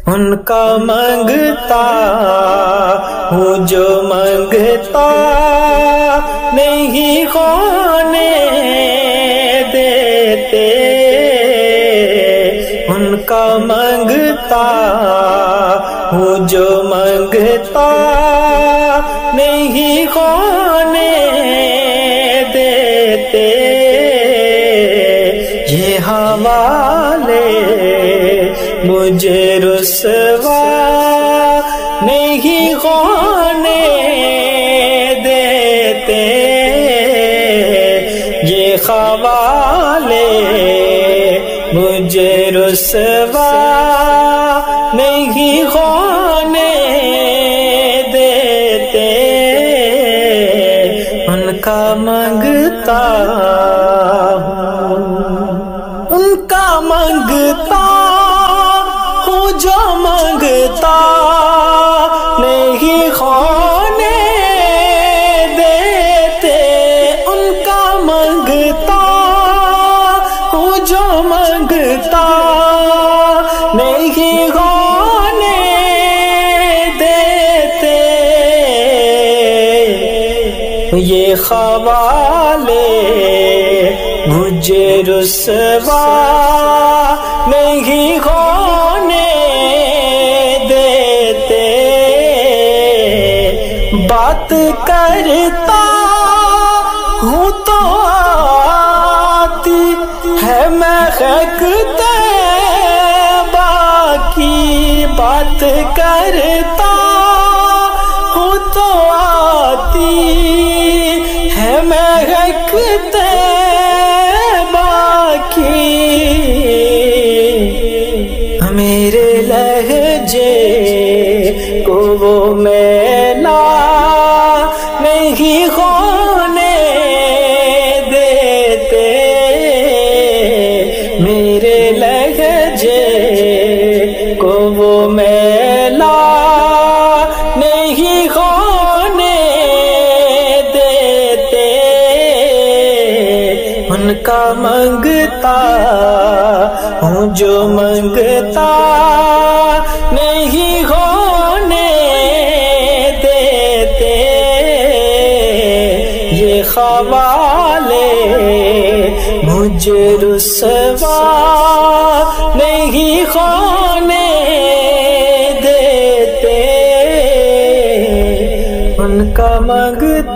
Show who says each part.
Speaker 1: ان کا مانگتا ہوں جو مانگتا نہیں ہونے دیتے، ان کا مانگتا ہوں جو مانگتا نہیں ہونے دیتے، یہ حوالے مجھے رسوا نہیں ہونے دیتے، یہ حوالے مجھے رسوا نہیں ہونے دیتے، ان کا مانگتا ان کا مانگتا ہوں جو مانگتا نہیں ہونے دیتے، ان کا مانگتا ہوں جو مانگتا نہیں ہونے دیتے، یہ حوالے مجھے رسوا نہیں ہونے دیتے، بات کرتا ہوں تو آتی ہے مہک طیبہ کی، بات کرتا ہوں تو آتی ہے مہک طیبہ کی، میرے لہجے کو وہ میلا نہیں ہونے دیتے، میرے لہجے کو وہ میلا نہیں ہونے دیتے، ان کا مانگتا ہوں جو مانگتا نہیں ہونے دیتے، یہ حوالے مجھے رسوا نہیں ہونے دیتے، ان کا مانگتا